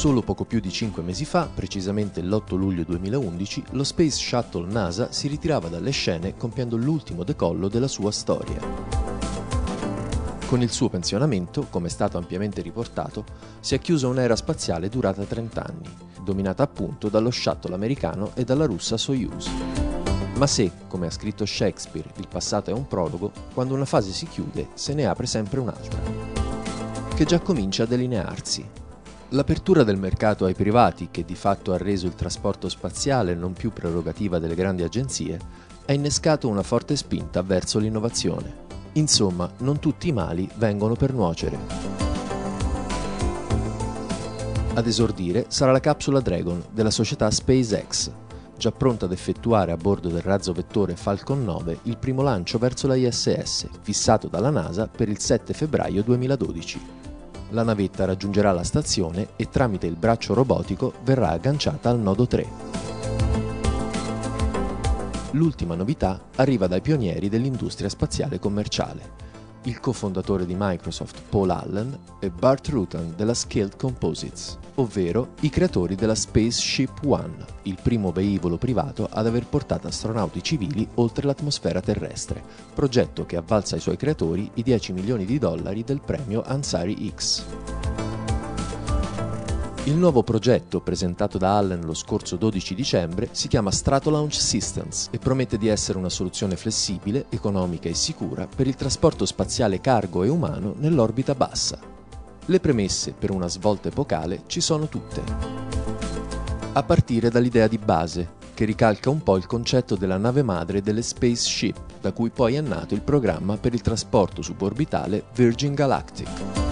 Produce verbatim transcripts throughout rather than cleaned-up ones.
Solo poco più di cinque mesi fa, precisamente l'otto luglio duemilaundici, lo Space Shuttle NASA si ritirava dalle scene compiendo l'ultimo decollo della sua storia. Con il suo pensionamento, come è stato ampiamente riportato, si è chiusa un'era spaziale durata trenta anni, dominata appunto dallo shuttle americano e dalla russa Soyuz. Ma se, come ha scritto Shakespeare, il passato è un prologo, quando una fase si chiude se ne apre sempre un'altra, che già comincia a delinearsi. L'apertura del mercato ai privati, che di fatto ha reso il trasporto spaziale non più prerogativa delle grandi agenzie, ha innescato una forte spinta verso l'innovazione. Insomma, non tutti i mali vengono per nuocere. Ad esordire sarà la capsula Dragon della società SpaceX, già pronta ad effettuare a bordo del razzo vettore Falcon nove il primo lancio verso la I S S, fissato dalla NASA per il sette febbraio duemiladodici. La navetta raggiungerà la stazione e tramite il braccio robotico verrà agganciata al nodo tre. L'ultima novità arriva dai pionieri dell'industria spaziale commerciale, il cofondatore di Microsoft Paul Allen e Burt Rutan della Scaled Composites, ovvero i creatori della Spaceship One, il primo velivolo privato ad aver portato astronauti civili oltre l'atmosfera terrestre, progetto che avvalsa ai suoi creatori i dieci milioni di dollari del premio Ansari X. Il nuovo progetto, presentato da Allen lo scorso dodici dicembre, si chiama Stratolaunch Systems e promette di essere una soluzione flessibile, economica e sicura per il trasporto spaziale cargo e umano nell'orbita bassa. Le premesse per una svolta epocale ci sono tutte. A partire dall'idea di base, che ricalca un po' il concetto della nave madre delle spaceship, da cui poi è nato il programma per il trasporto suborbitale Virgin Galactic.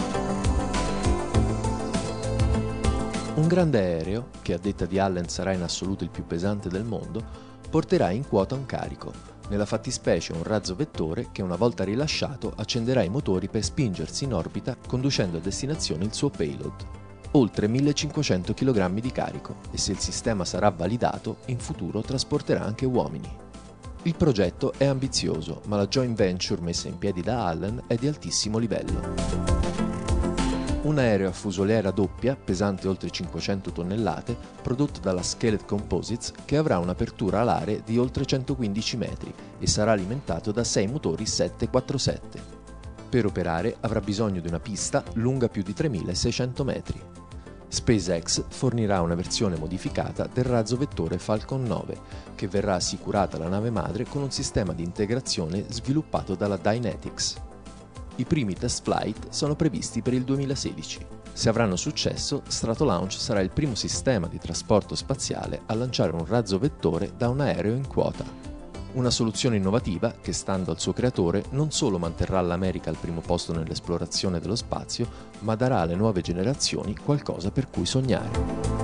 Un grande aereo, che a detta di Allen sarà in assoluto il più pesante del mondo, porterà in quota un carico, nella fattispecie un razzo vettore che una volta rilasciato accenderà i motori per spingersi in orbita conducendo a destinazione il suo payload, oltre millecinquecento chilogrammi di carico, e se il sistema sarà validato, in futuro trasporterà anche uomini. Il progetto è ambizioso, ma la joint venture messa in piedi da Allen è di altissimo livello. Un aereo a fusoliera doppia, pesante oltre cinquecento tonnellate, prodotto dalla Scaled Composites, che avrà un'apertura alare di oltre centoquindici metri e sarà alimentato da sei motori sette quattro sette. Per operare avrà bisogno di una pista lunga più di tremilaseicento metri. SpaceX fornirà una versione modificata del razzo vettore Falcon nove, che verrà assicurata alla nave madre con un sistema di integrazione sviluppato dalla Dynetics. I primi test flight sono previsti per il duemilasedici. Se avranno successo, Stratolaunch sarà il primo sistema di trasporto spaziale a lanciare un razzo vettore da un aereo in quota. Una soluzione innovativa che, stando al suo creatore, non solo manterrà l'America al primo posto nell'esplorazione dello spazio, ma darà alle nuove generazioni qualcosa per cui sognare.